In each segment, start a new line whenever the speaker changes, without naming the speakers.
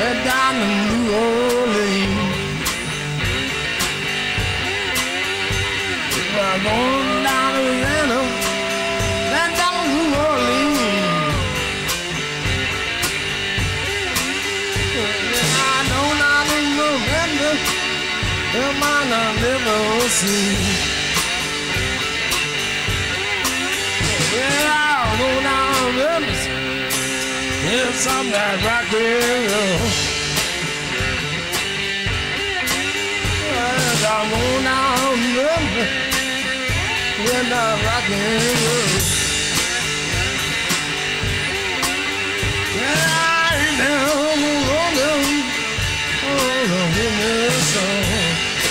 and down to New Orleans. We're going down to Vienna and down to New Orleans. And I know not in November, the man I never see. Well, I'll go down to Memphis. Here's some that rock and roll. Well, I'll go down to Memphis. Here's that rock and roll. Well, I ain't never gonna hear me song.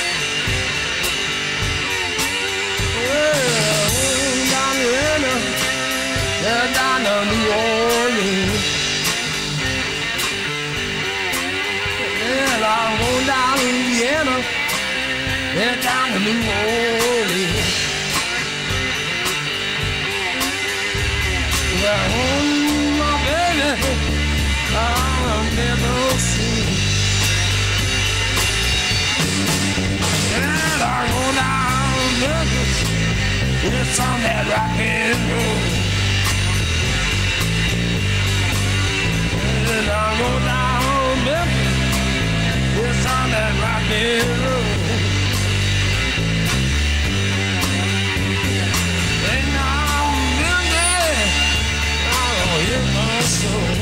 Well, down to Vienna, yeah, down to New Orleans. Well, I'm going down to Vienna, yeah, down to New Orleans. Yeah, oh, my baby, I'll never see. And I go down to Memphis, it's on that rock and roll. And I go down to Memphis, it's on that rock and roll. And now Memphis, I don't hear my soul.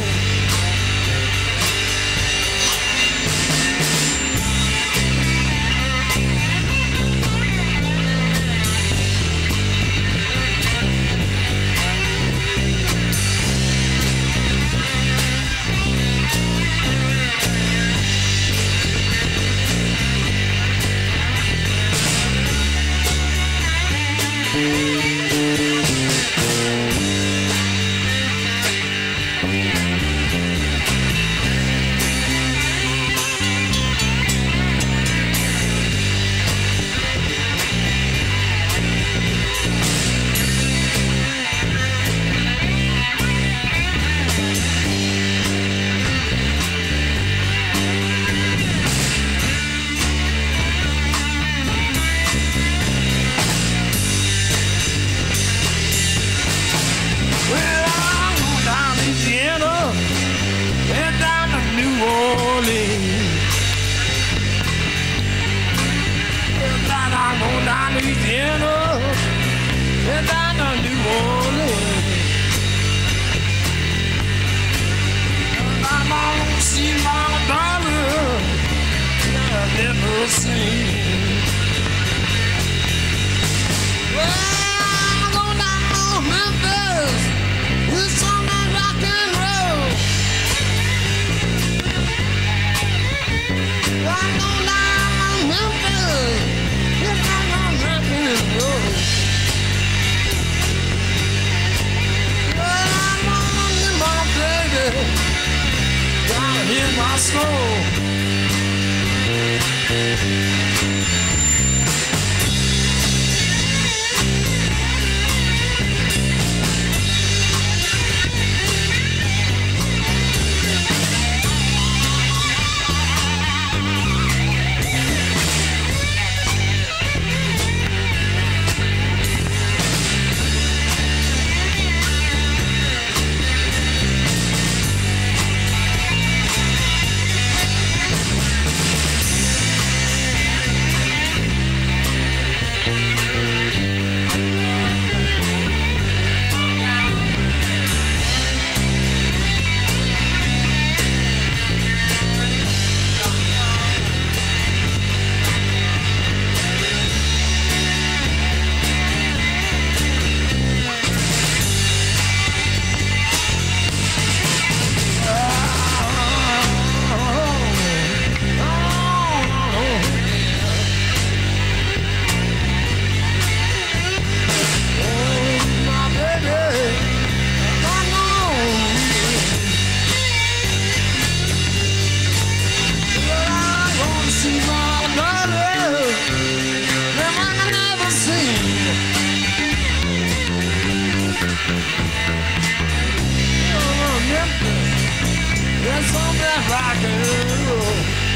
some that rock and roll.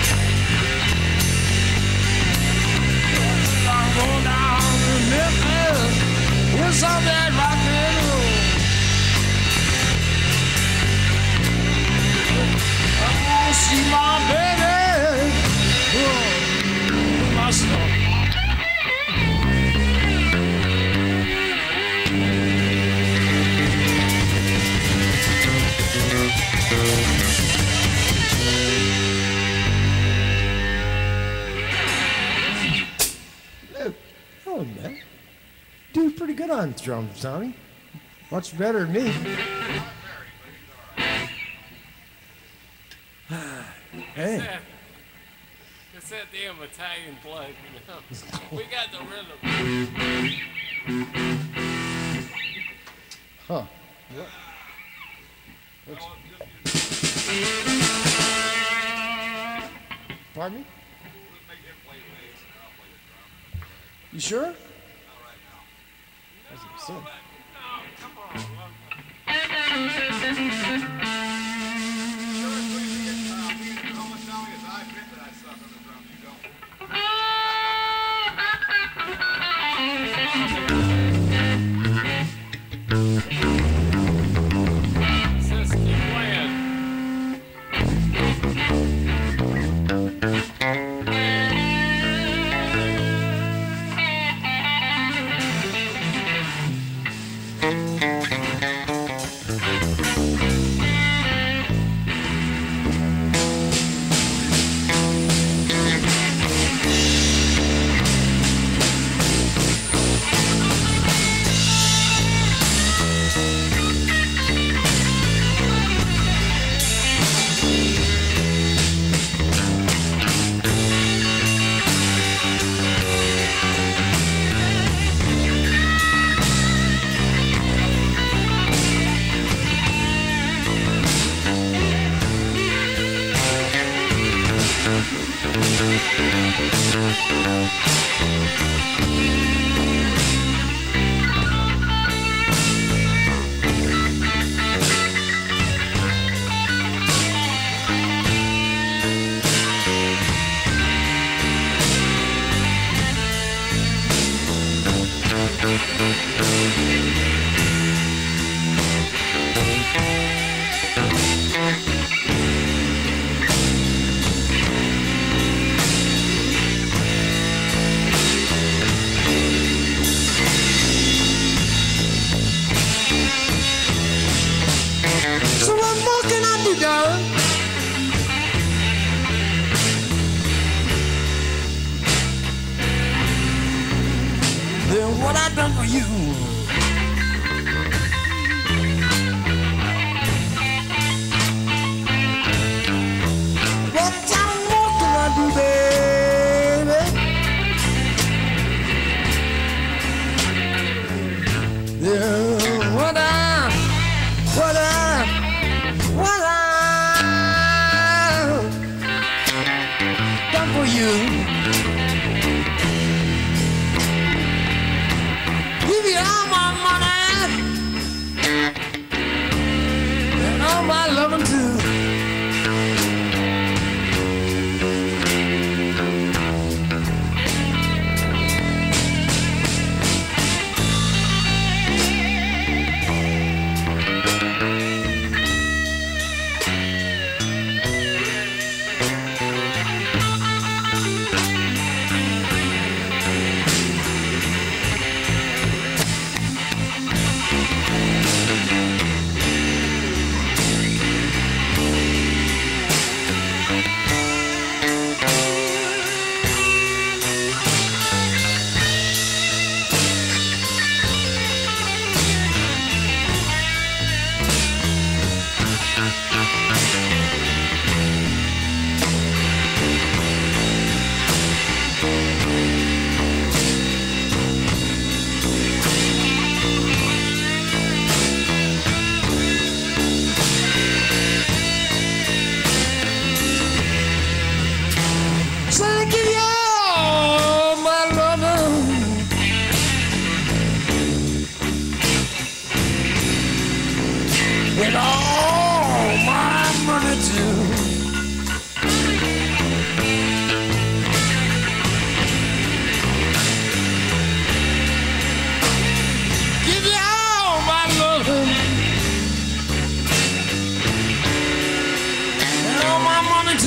I'm going down to Memphis with some that rock and roll. I'm gonna see my baby. Oh, my son. Oh, man. Doing pretty good on drums, Tommy. Much better than me. Hey.
It's that damn Italian plug, you know. We got the rhythm.
Huh. What? Pardon me? You sure? That's what I'm saying.
Just keep playing.
So what more can I do, darling? Then what I done for you? What more can I do, baby? Yeah, what I done for you. Give your arm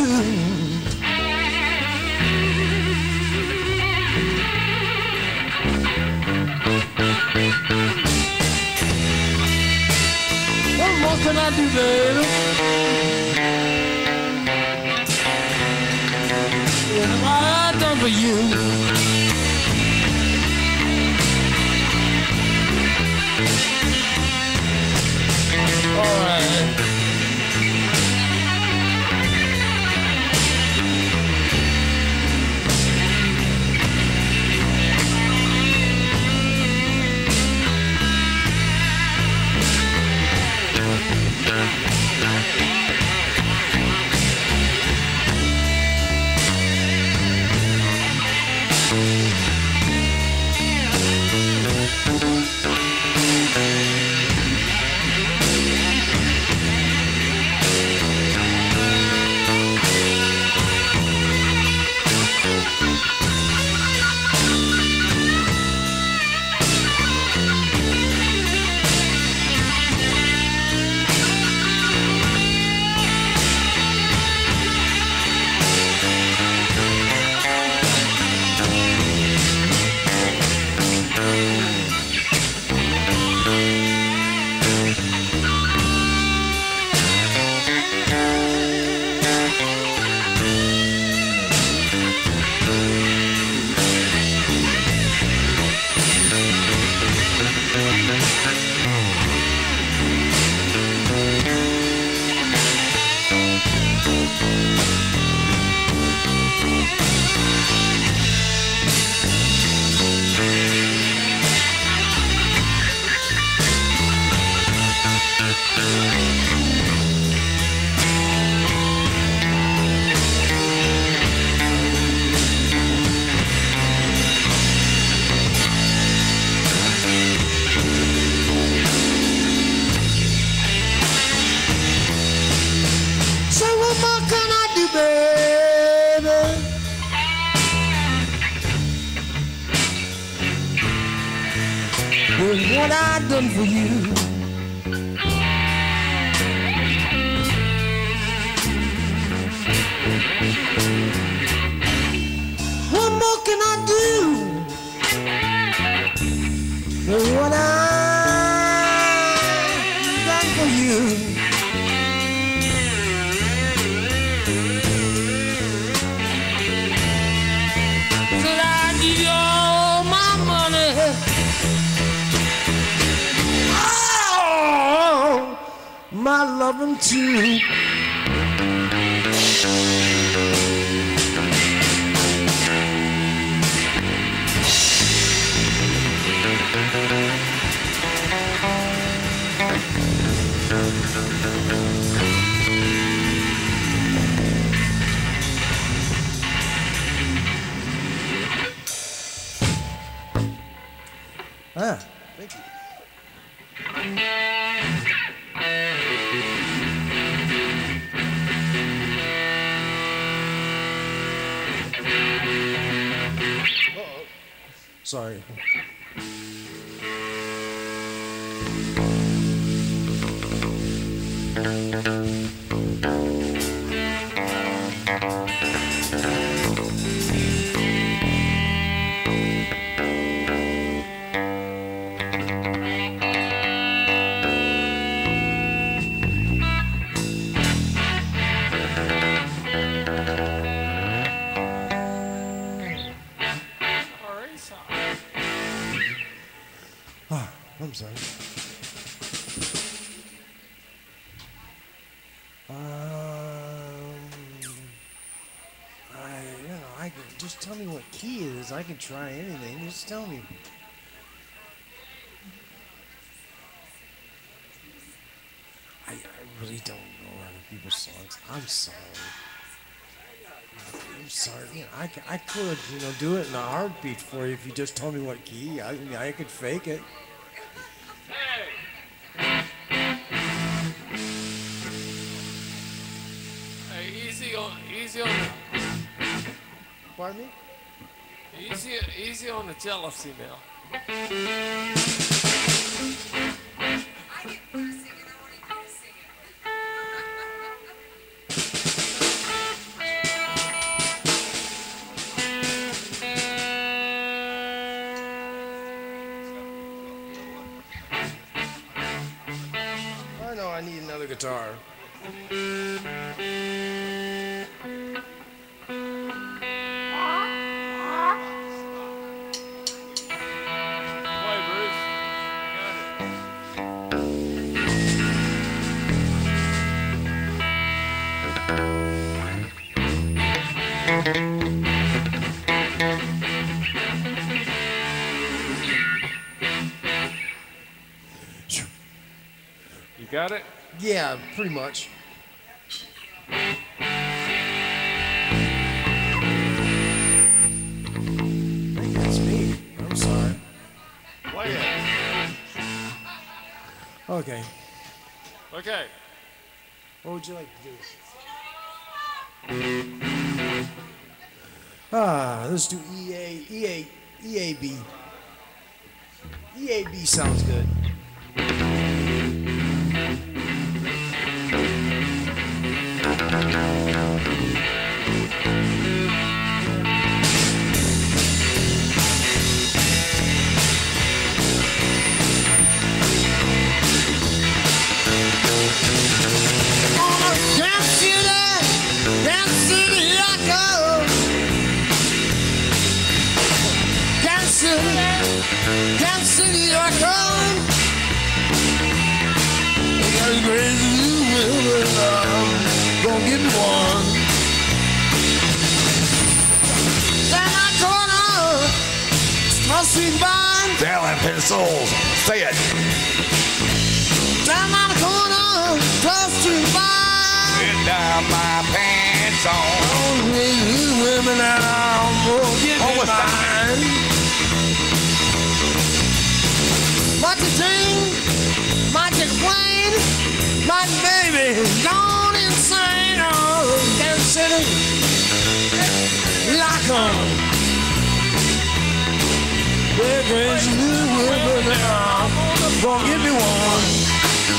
What more can I do, baby? What have I done for you? All right. What I done for you. What more can I do? What I done for you. Said I give you all my money. My loving too. Ah, thank you. Sorry. I'm sorry. I can just tell me what key it is. I can try anything. Just tell me. I really don't know other people's songs. I'm sorry. I'm sorry. I could, do it in a heartbeat for you if you just told me what key. I could fake it.
Easy on.
Pardon me?
Easy on the jealousy now.
guitar.
Play, Bruce. Got it. You got it?
Yeah, pretty much. I think that's me. I'm sorry.
Play it.
Okay.
Okay.
What would you like to do? Let's do EAB. EAB sounds good.
Kansas City, I come. I got a crazy little woman, gonna give me one. Down my corner, cross street vine.
Alan Pencils, say it.
Down my corner, cross street vine.
Get down my pants on.
Oh, crazy little women, and I'm gonna give me mine. Might sing, might complain, my baby gone insane. Oh, Kansas City, lock on. We're crazy little women now, gonna give me one.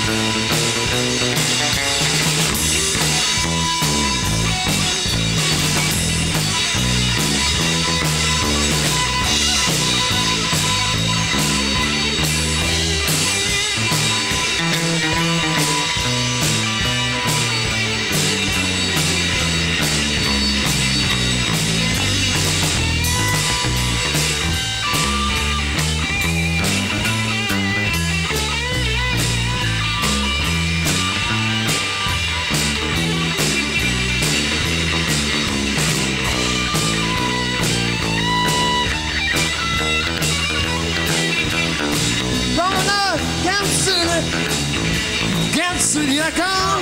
Kansas City, I come.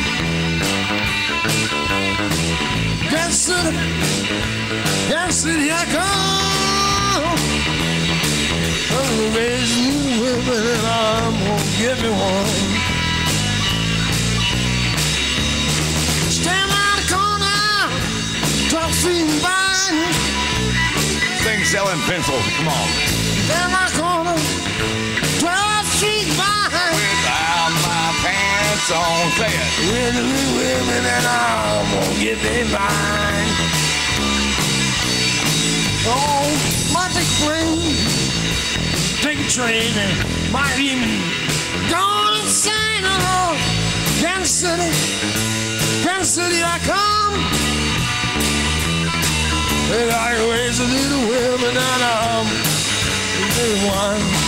Kansas City, I come. I'm gonna raise you women and I'm gonna give me one. Stand around the corner, 12 feet vine.
Sing selling pencils, come on.
Stand around the corner, 12 feet vine.
Without my pants on, say it.
With the women and I'm gonna get me mine. Oh, might take a plane, take a train, and might even go insane. Oh, Kansas City, I come. And I raise a little women and I'm the one.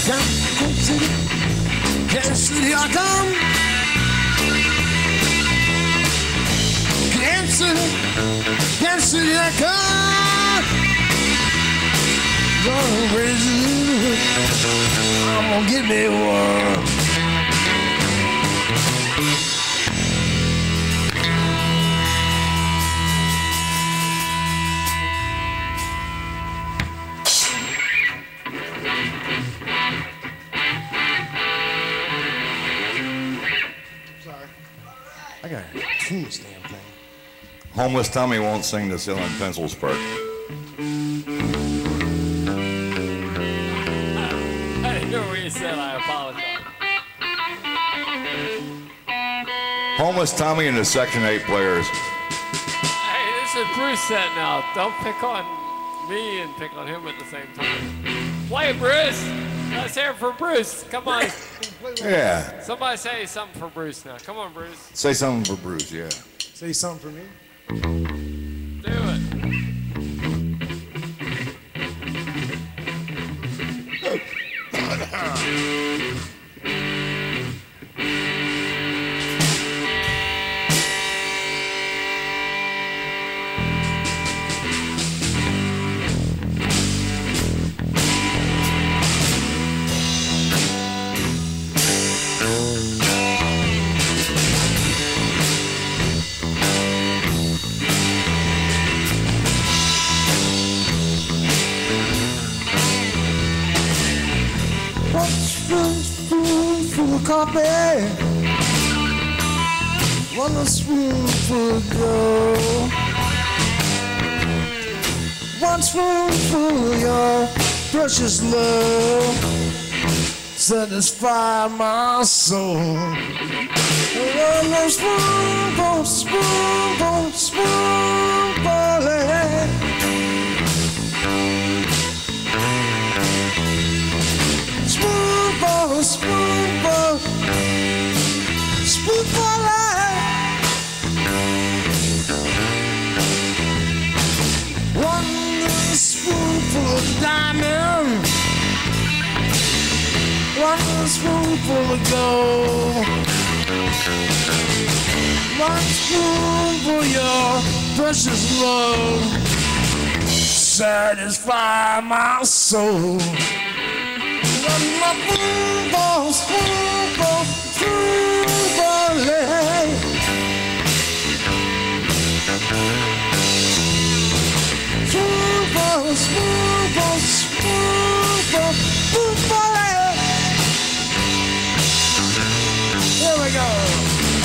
Kansas City I come. Kansas City I come. Gonna raise it. I'm gonna get me one.
I got to tune this damn thing.
Homeless Tommy won't sing the Selling Pencils part.
I didn't know what you said. I apologize.
Homeless Tommy and the Section 8 players.
Hey, this is Bruce set now. Don't pick on me and pick on him at the same time. Play Bruce. Let's hear it for Bruce. Come on.
Yeah.
Somebody say something for Bruce now. Come on, Bruce.
Say something for Bruce, yeah.
Say something for me.
Do it.
Spoonful of coffee, one spoonful of gold, one spoonful of your precious love, satisfy my soul. One spoonful, spoonful, spoonful, spoonful, spoonful, spoonful. One spoonful of diamond, one spoonful of gold, one spoonful your precious love, satisfy my soul. Spoonful, spoonful, spoonful, spoonful, spoonful, spoonful, spoonful. Here we go.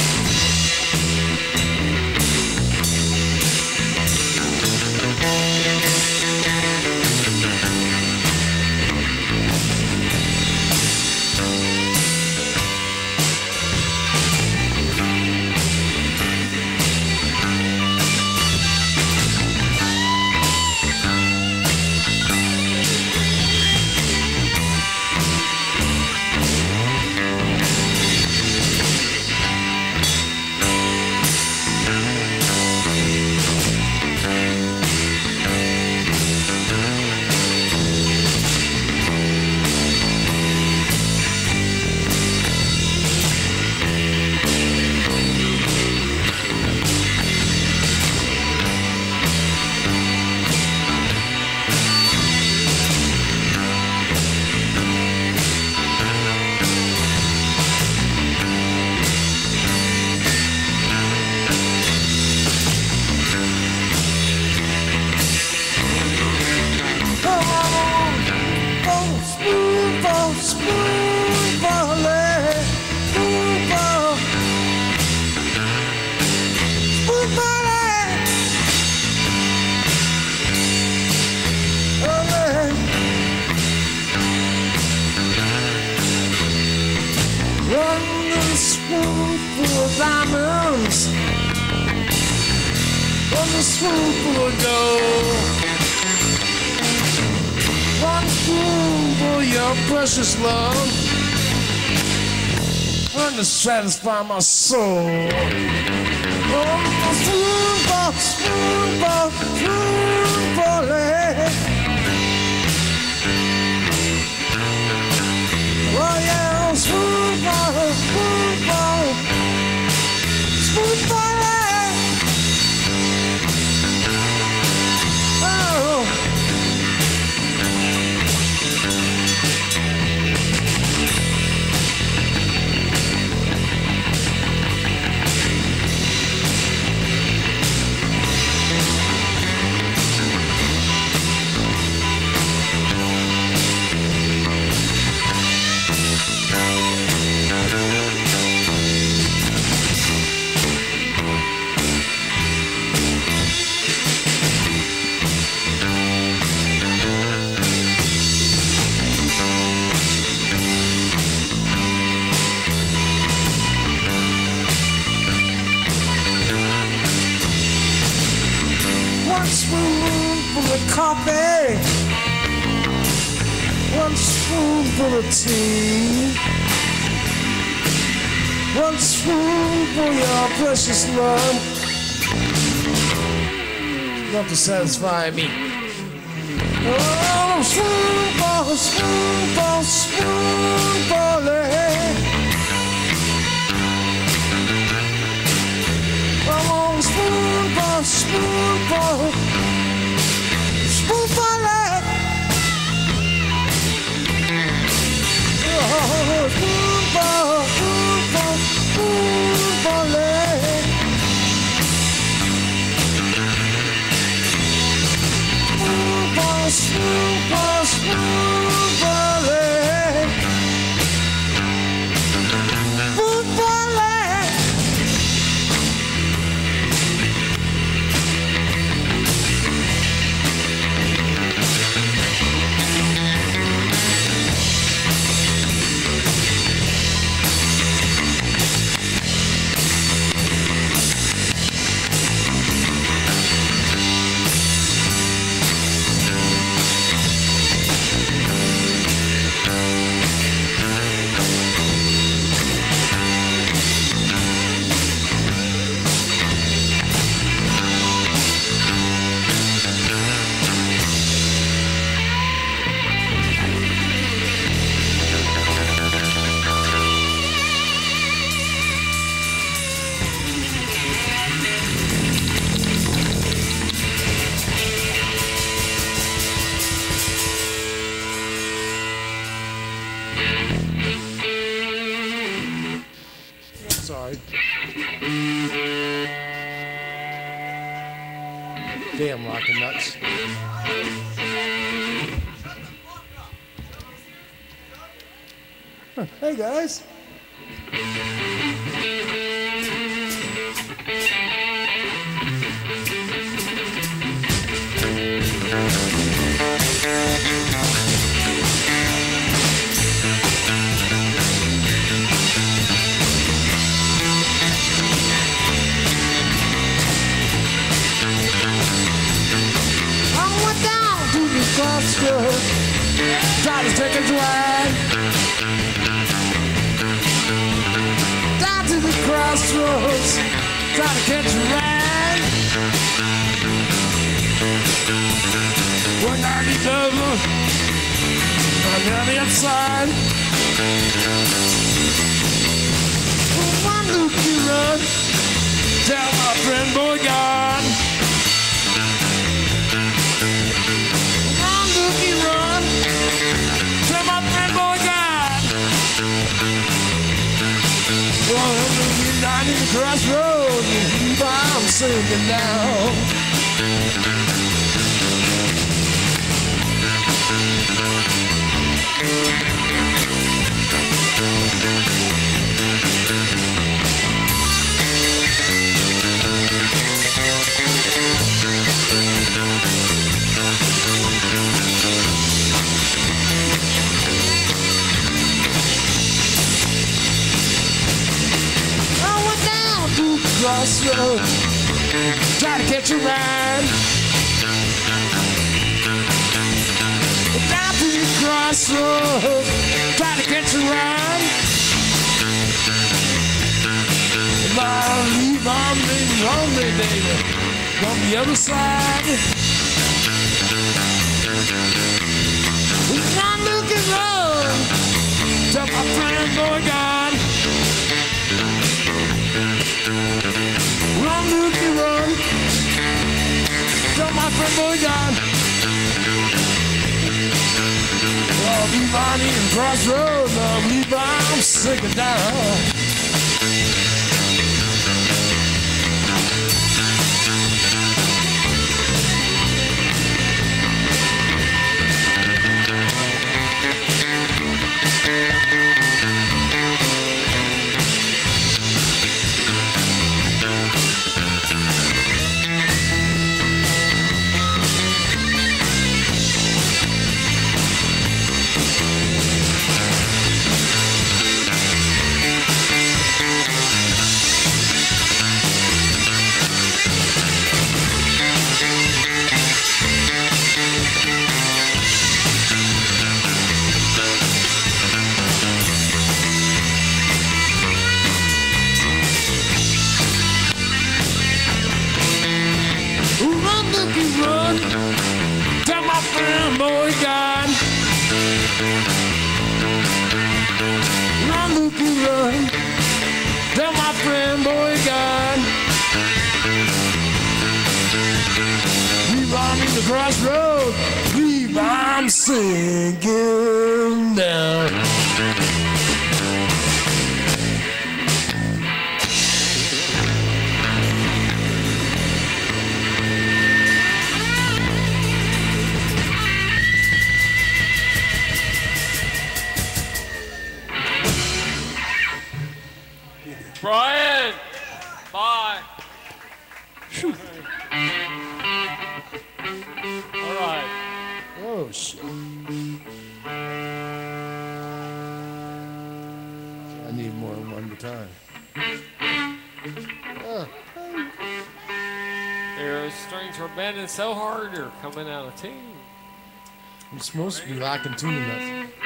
Diamonds, one spoonful of gold, one spoonful of your precious love, one to satisfy my soul. One spoonful, spoonful, spoonful, One spoonful of tea. One spoon for your precious love. Enough to satisfy me. Oh, spoonful, spoonful, spoonful. Oh, spoonful, spoonful, spoonful. Oh, spoonful, spoonful, spoonful. Spoonful, spoonful, spoonful. Spoonful. Sorry. Damn rockin' nuts. Huh, hey guys. Crossroads, try to take a drive down to the crossroads, try to catch a ride. One night it's over, I'm on the outside. One look you run, tell my friend boy gone. Run, tell my friend boy God. Well, I'm down in the crossroads, I'm sinking down. Crossroads, try to catch a ride down to the crossroads, try to catch a ride. Leave on me, baby, on the other side. I'm looking low, tell my friend boy God. Run, Lucy, run. Tell my friend boy God. I'll be finding the crossroads. I'll be I'm sinking down. Run, Lukey, run. Tell my friend, boy, God. Leave I'm in the crossroad. Leave I'm sinking down.
Brian! Bye. All right.
Oh, shit. I need more than one time.
Their strings were bending so hard they're coming out of tune.
I'm supposed to be locking tuning us.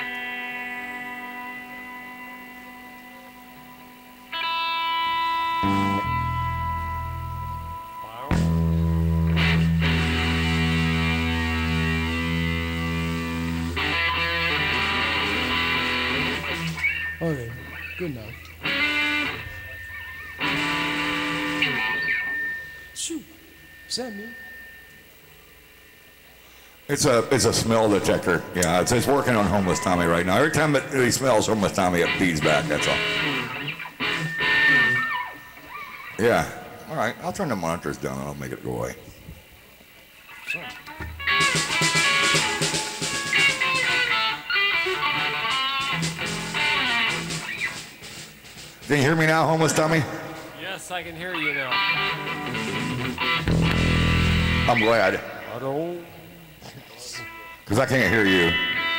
Okay, good enough. Shoot, is that me?
It's a smell detector. Yeah, it's working on Homeless Tommy right now. Every time he smells Homeless Tommy, it feeds back. That's all. Yeah. All right. I'll turn the monitors down and I'll make it go away.
Sorry.
Can you hear me now, Homeless Tommy?
Yes, I can hear you now.
I'm glad. Because I can't hear you.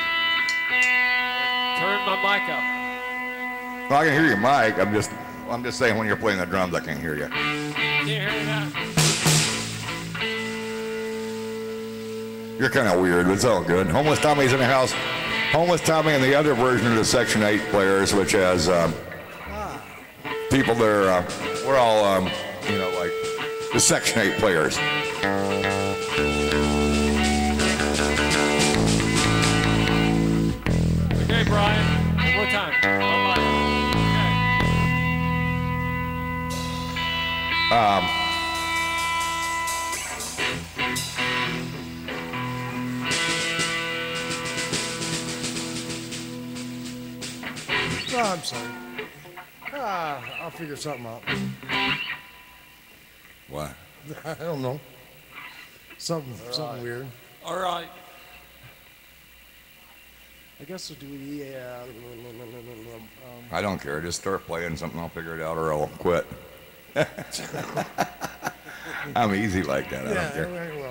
Turn my mic up.
Well, I can hear your mic. I'm just saying when you're playing the drums, I can't hear you.
Can't hear you now.
You're kind of weird, but it's all good. Homeless Tommy's in the house. Homeless Tommy and the other version of the Section 8 players, which has people that are, we're all, like the Section 8 players.
Okay, Brian. One more time. Bye-bye.
Oh, I'm sorry. I'll figure something out.
What?
I don't know. Something weird.
All right.
I guess we'll do the.
I don't care. Just start playing something. I'll figure it out or I'll quit. I'm easy like that. I don't care.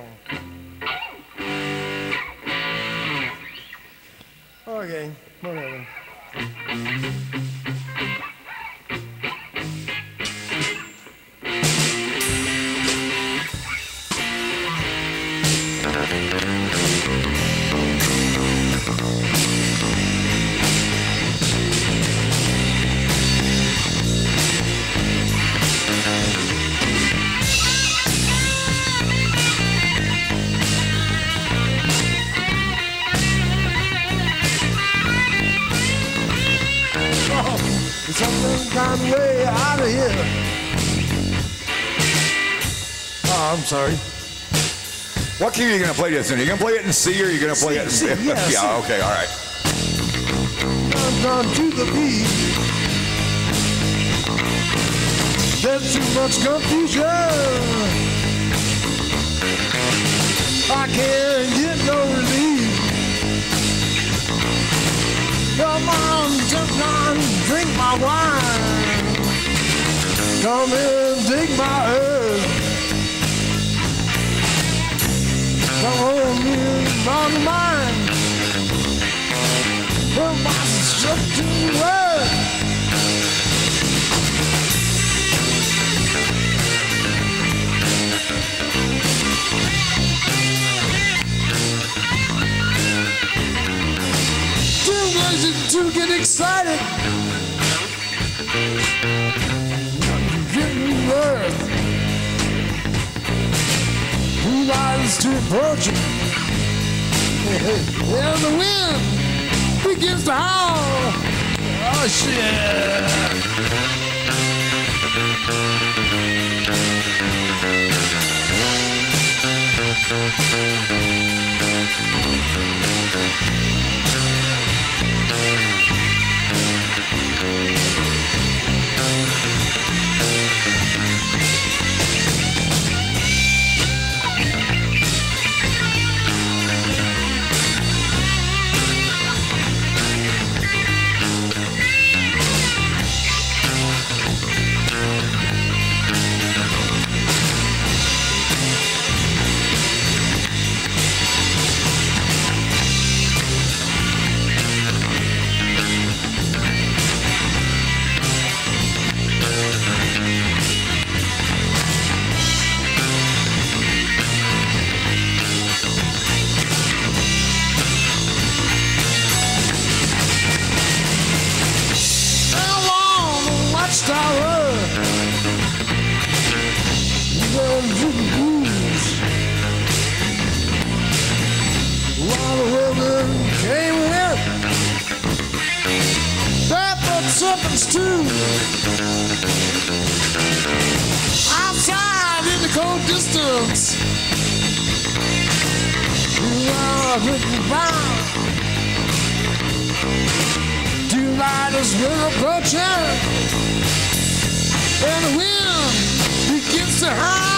Well. Okay, whatever. Some kind of way out of here. Oh, I'm sorry.
What key are you going to play this in? Are you going to play it in C or are you going to play it in C?
Yeah, C.
Yeah, okay, all right.
I'm down to the beat. There's too much confusion. I can't get no relief. Come on, just on, drink my wine. Come and take my earth. Come on, in on mine. Put my stuff to work. To get excited, getting worth. Who lies to approach it? And the wind to howl. Oh shit. Watchtower, a lot of women came with barefoot serpents too. Outside in the cold distance, you are written bound. Two riders were approaching, and the wind begins to howl.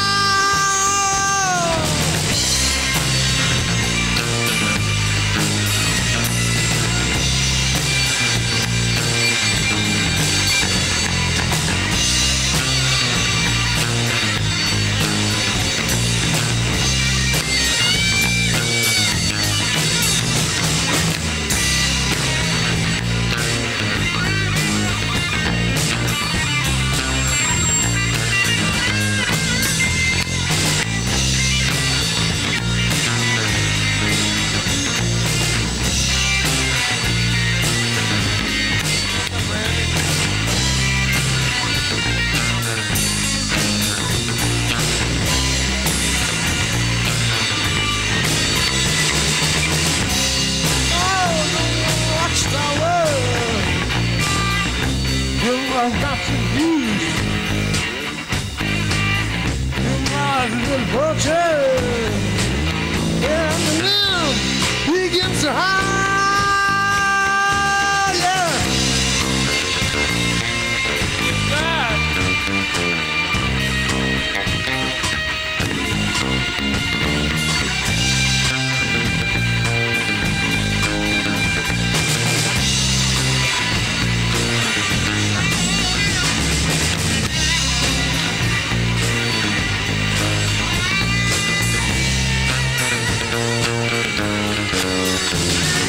I've got to use my little butcher, and the wind begins to howl, yeah.
That.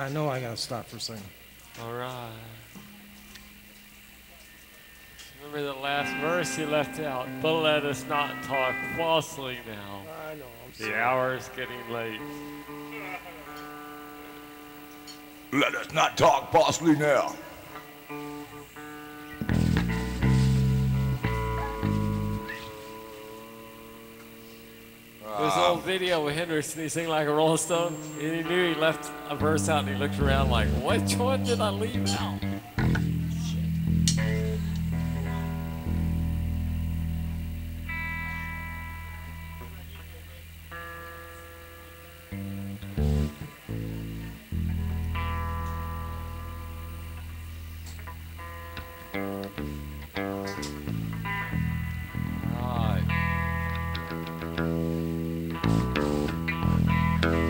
know I gotta stop for a second.
All right. Remember the last verse he left out. But let us not talk falsely now.
I know. I'm
The hour's getting late.
Let us not talk falsely now.
There's an old video with Henderson. He sing like a Rolling Stone. And he knew he left a verse out, and he looked around like, which one did I leave out?